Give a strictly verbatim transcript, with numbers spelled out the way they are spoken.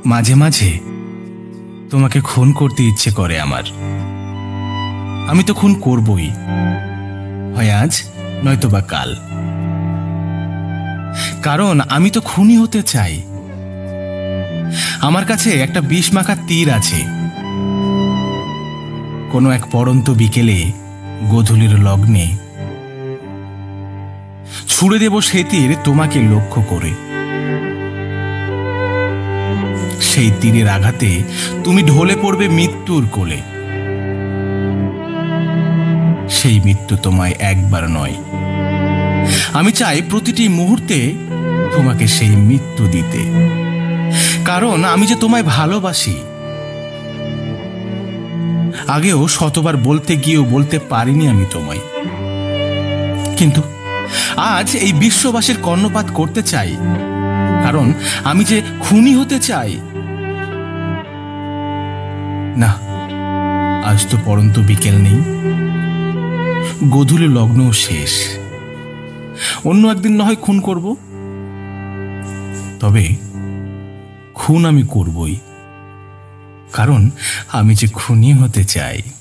মাঝে মাঝে তোমাকে খুন করতে ইচ্ছে করে আমার। আমি তো খুন করবই, হয় আজ নয়তোবা কাল। কারণ আমি তো খুনি হতে চাই। আমার কাছে একটা বিষ মাখা তীর আছে। কোনো এক পড়ন্ত বিকেলে গোধূলির লগ্নে ছুড়ে দেব সেই তীর তোমাকে লক্ষ্য করে। সেই তীরের আঘাতে তুমি ঢলে পড়বে মৃত্যুর কোলে। সেই মৃত্যু তোমায় একবার নয়, আমি চাই প্রতিটি মুহূর্তে তোমাকে সেই মৃত্যু দিতে। কারণ আমি যে তোমায় ভালোবাসি। আগেও শতবার বলতে গিয়েও বলতে পারিনি আমি তোমায়, কিন্তু আজ এই বিশ্ববাসীর কর্ণপাত করতে চাই। কারণ আমি যে খুনি হতে চাই। না, আজ তো পড়ন্ত বিকেল নেই, গোধূলি লগ্নও শেষ। অন্য একদিন না হয় খুন করব, তবে খুন আমি করবই। কারণ আমি যে খুনি হতে চাই।